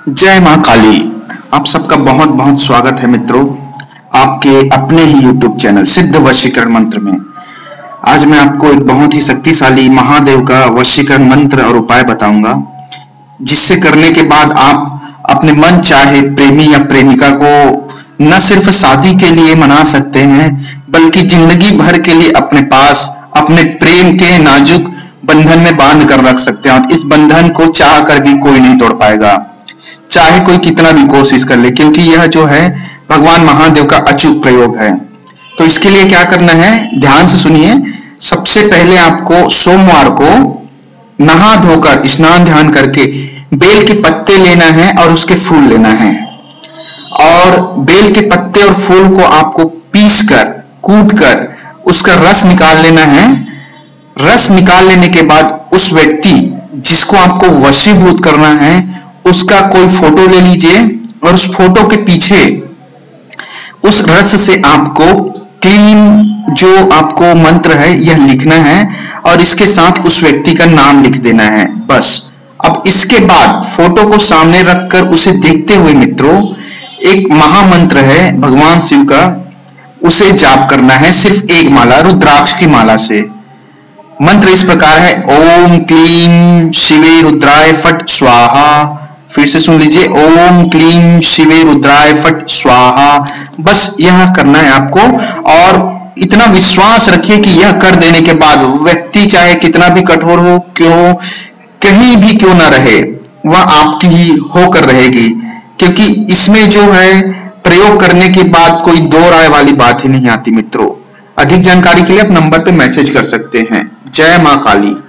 जय माँ काली। आप सबका बहुत बहुत स्वागत है मित्रों, आपके अपने ही YouTube चैनल सिद्ध वशीकरण मंत्र में। आज मैं आपको एक बहुत ही शक्तिशाली महादेव का वशीकरण मंत्र और उपाय बताऊंगा, जिससे करने के बाद आप अपने मन चाहे प्रेमी या प्रेमिका को न सिर्फ शादी के लिए मना सकते हैं, बल्कि जिंदगी भर के लिए अपने पास अपने प्रेम के नाजुक बंधन में बांध कर रख सकते हैं। और इस बंधन को चाह कर भी कोई नहीं तोड़ पाएगा, चाहे कोई कितना भी कोशिश कर ले, क्योंकि यह जो है भगवान महादेव का अचूक प्रयोग है। तो इसके लिए क्या करना है, ध्यान से सुनिए। सबसे पहले आपको सोमवार को नहा धोकर स्नान ध्यान करके बेल के पत्ते लेना है और उसके फूल लेना है। और बेल के पत्ते और फूल को आपको पीस कर कूट कर उसका रस निकाल लेना है। रस निकाल लेने के बाद उस व्यक्ति जिसको आपको वशीभूत करना है उसका कोई फोटो ले लीजिए, और उस फोटो के पीछे उस रस से आपको क्लीन जो आपको मंत्र है यह लिखना है, और इसके साथ उस व्यक्ति का नाम लिख देना है, बस। अब इसके बाद फोटो को सामने रखकर उसे देखते हुए मित्रों एक महामंत्र है भगवान शिव का, उसे जाप करना है, सिर्फ एक माला रुद्राक्ष की माला से। मंत्र इस प्रकार है, ओम क्लीं शिवे रुद्राय फट स्वाहा। फिर से सुन लीजिए, ओम क्लीं शिवे रुद्राय फट स्वाहा। बस यह करना है आपको, और इतना विश्वास रखिए कि यह कर देने के बाद व्यक्ति चाहे कितना भी कठोर हो, क्यों कहीं भी क्यों ना रहे, वह आपकी ही होकर रहेगी। क्योंकि इसमें जो है प्रयोग करने के बाद कोई दो राय वाली बात ही नहीं आती मित्रों। अधिक जानकारी के लिए आप नंबर पे मैसेज कर सकते हैं। जय माँ काली।